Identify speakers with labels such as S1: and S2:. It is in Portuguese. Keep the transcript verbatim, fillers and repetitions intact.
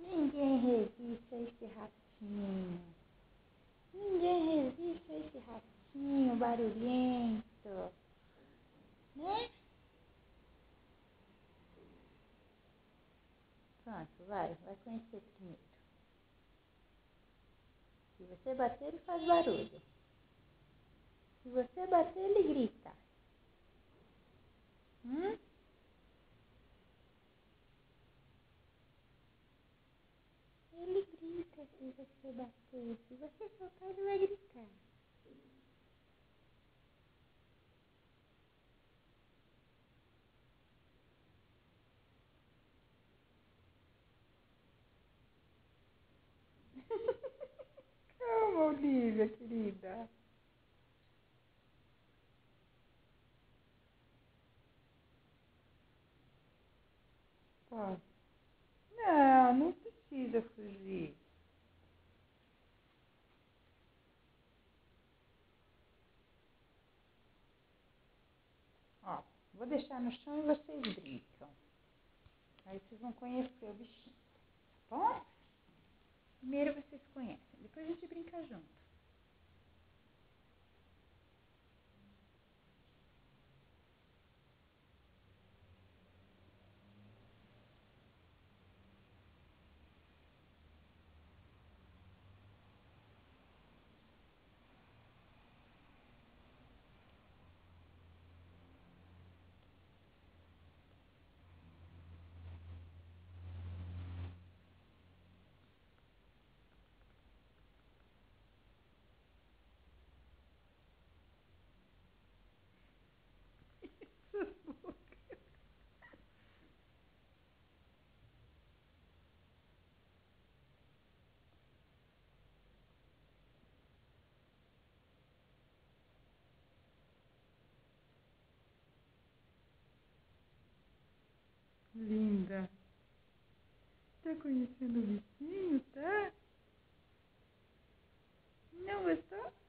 S1: Ninguém resiste a esse ratinho. Ninguém resiste a esse ratinho barulhento. Né? Pronto, vai. Vai conhecer primeiro. Se você bater, ele faz barulho. Se você bater, ele grita. Hum? Ele grita se você bater. Se você soltar, ele vai gritar. Calma, Olivia, querida. Ó. Não, não precisa fugir. Ó, vou deixar no chão e vocês brincam. Aí vocês vão conhecer o bichinho, tá bom? Primeiro vocês conhecem, depois a gente brinca junto. Linda. Tá conhecendo o bichinho, tá? Não gostou?